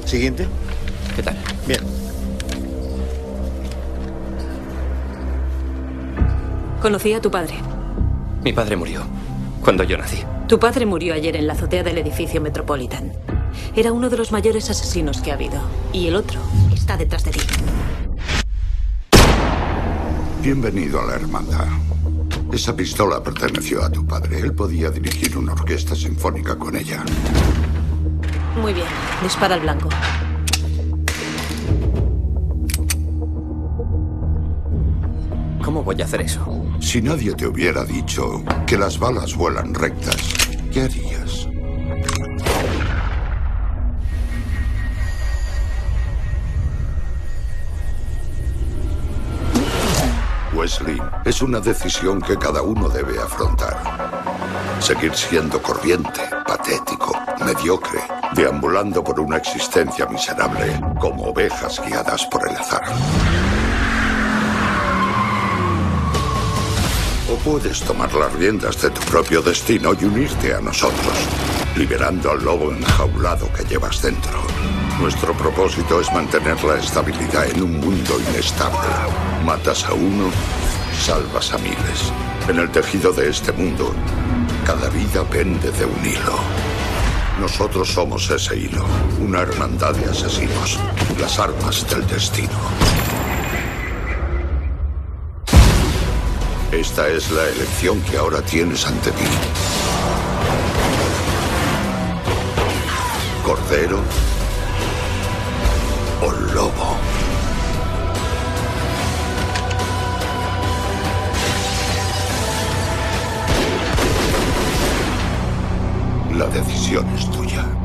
Siguiente. ¿Qué tal? Bien. Conocí a tu padre. Mi padre murió cuando yo nací. Tu padre murió ayer en la azotea del edificio Metropolitan. Era uno de los mayores asesinos que ha habido. Y el otro está detrás de ti. Bienvenido a la hermandad. Esa pistola perteneció a tu padre. Él podía dirigir una orquesta sinfónica con ella. Muy bien. Dispara al blanco. ¿Cómo voy a hacer eso? Si nadie te hubiera dicho que las balas vuelan rectas, ¿qué harías? Wesley, es una decisión que cada uno debe afrontar. Seguir siendo corriente, patético, mediocre, deambulando por una existencia miserable, como ovejas guiadas por el azar. O puedes tomar las riendas de tu propio destino y unirte a nosotros, liberando al lobo enjaulado que llevas dentro. Nuestro propósito es mantener la estabilidad en un mundo inestable. Matas a uno, salvas a miles. En el tejido de este mundo, cada vida pende de un hilo. Nosotros somos ese hilo, una hermandad de asesinos, las armas del destino. Esta es la elección que ahora tienes ante ti. Cordero o lobo. La decisión es tuya.